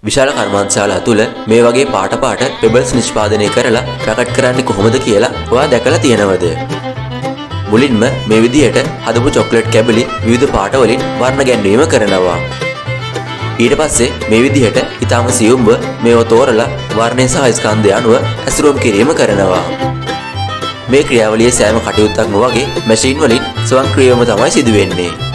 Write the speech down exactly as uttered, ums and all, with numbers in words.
විශාල කර්මාන්තශාලා තුල මේ වගේ පාට පාට පෙබල්ස් නිෂ්පාදනය කරලා පැකට් කරන්නේ කොහොමද කියලා ඔයා දැකලා තියෙනවද? මුලින්ම මේ විදිහට හදපු චොක්ලට් කැබලි විවිධ පාට වලින් වර්ණ ගැන්වීම කරනවා. ඊට පස්සේ මේ විදිහට ඊටම සියුම්ව මේව තෝරලා වර්ණය සහ ස්කන්ධය අනුව ඇසුරුම් කිරීම කරනවා. මේ ක්‍රියාවලියේ සෑම කටයුත්තක්ම වගේ මැෂින් වලින් ස්වයංක්‍රීයවම තමයි සිදු වෙන්නේ.